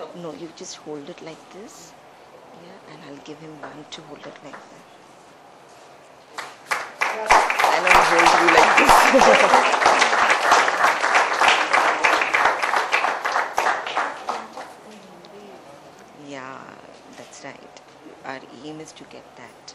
No, you just hold it like this. Yeah, and I'll give him one to hold it like that. And I'll hold you like this. Yeah, that's right. Our aim is to get that.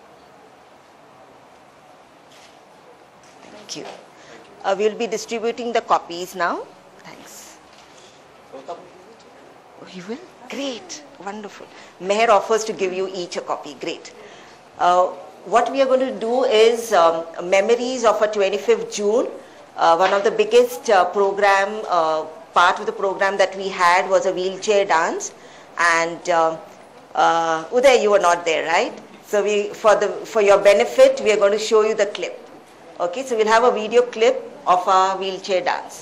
Thank you. We'll be distributing the copies now. Thanks. Oh, you will? Great. Wonderful. Meher offers to give you each a copy. Great. What we are going to do is memories of a 25th June. One of the biggest part of the program that we had was a wheelchair dance. And Uday, you were not there, right? So for your benefit, we are going to show you the clip. Okay, so we'll have a video clip of our wheelchair dance.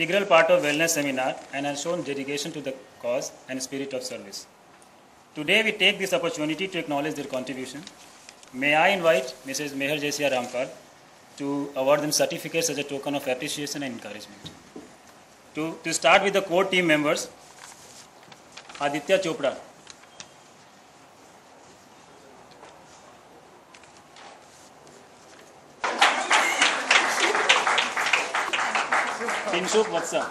integral part of wellness seminar and has shown dedication to the cause and spirit of service. Today we take this opportunity to acknowledge their contribution. May I invite Mrs. Meher Jaisia Rampal to award them certificates as a token of appreciation and encouragement. To start with the core team members, Aditya Chopra, Tinshuk Vatsa,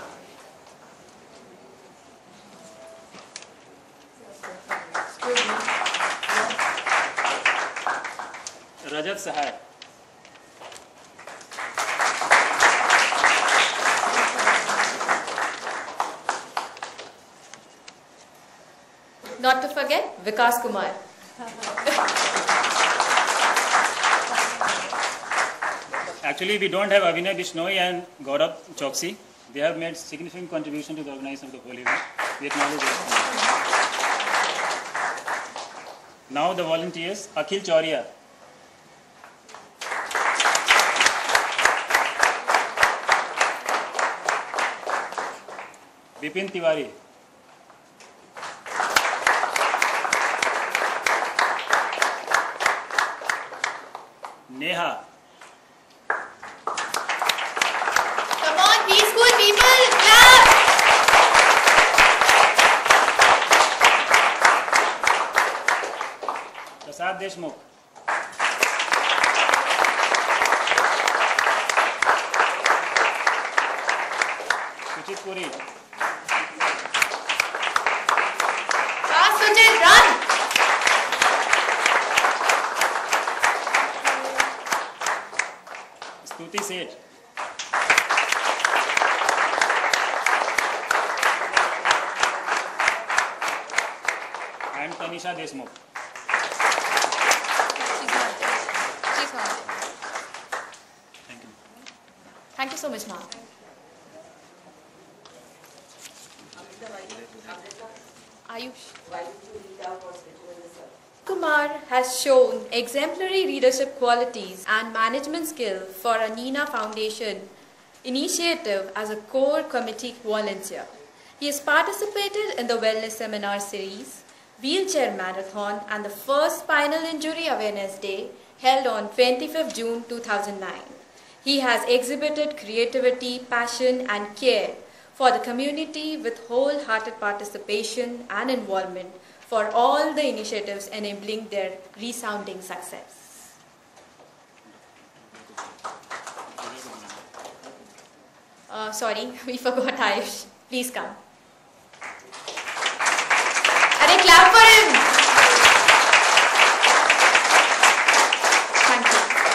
Rajat Sahai, not to forget Vikas Kumar. Actually, we don't have Avinay Bishnoi and Gaurav Choksi. They have made significant contribution to the organization of the whole event. We acknowledge them. Now the volunteers, Akhil Chauria, Vipin Tiwari, Neha, Come on, peaceful people, clap! Prasad Deshmukh, Suchit Puri, Fast, Sujit, run! Stuti Seth, and Tanisha Deshmukh. She's not. Thank you. Thank you so much, ma'am. Ayush. Kumar has shown exemplary leadership qualities and management skill for a Nina Foundation initiative as a core committee volunteer. He has participated in the Wellness Seminar Series, Wheelchair Marathon and the first Spinal Injury Awareness Day held on 25th June 2009. He has exhibited creativity, passion and care for the community with wholehearted participation and involvement for all the initiatives enabling their resounding success. Sorry, we forgot Ayush. Please come. Arey, clap for him! Thank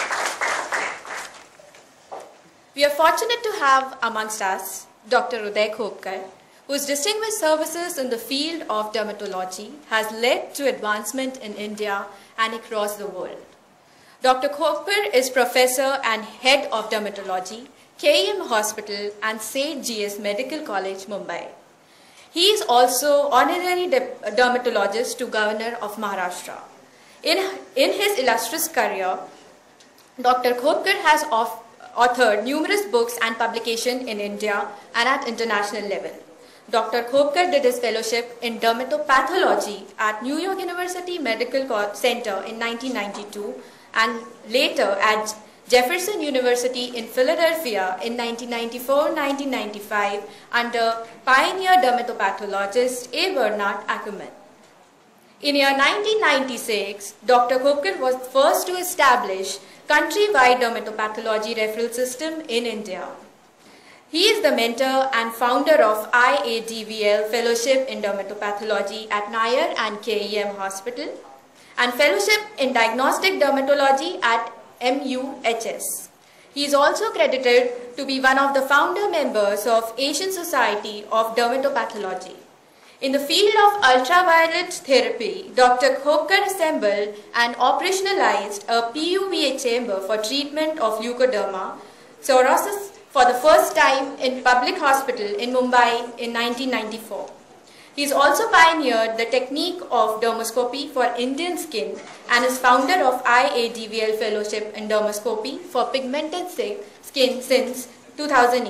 you. We are fortunate to have amongst us Dr. Uday Khopkar, whose distinguished services in the field of dermatology has led to advancement in India and across the world. Dr. Khopkar is Professor and Head of Dermatology, KEM Hospital and St. GS Medical College, Mumbai. He is also Honorary Dermatologist to Governor of Maharashtra. In his illustrious career, Dr. Khopkar has authored numerous books and publications in India and at international level. Dr. Khopkar did his fellowship in dermatopathology at New York University Medical Center in 1992 and later at Jefferson University in Philadelphia in 1994-1995 under pioneer dermatopathologist A. Bernard Ackerman. In year 1996, Dr. Khopkar was first to establish countrywide dermatopathology referral system in India. He is the mentor and founder of IADVL Fellowship in Dermatopathology at Nair and KEM Hospital and Fellowship in Diagnostic Dermatology at MUHS. He is also credited to be one of the founder members of Asian Society of Dermatopathology. In the field of ultraviolet therapy, Dr. Khopkar assembled and operationalized a PUVA chamber for treatment of leukoderma, psoriasis for the first time in public hospital in Mumbai in 1994. He has also pioneered the technique of dermoscopy for Indian skin and is founder of IADVL Fellowship in Dermoscopy for Pigmented Skin since 2008.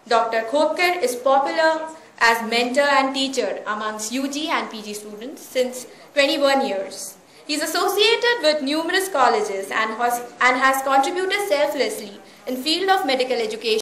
Dr. Khopkar is popular as mentor and teacher amongst UG and PG students since 21 years. He is associated with numerous colleges and has contributed selflessly in field of medical education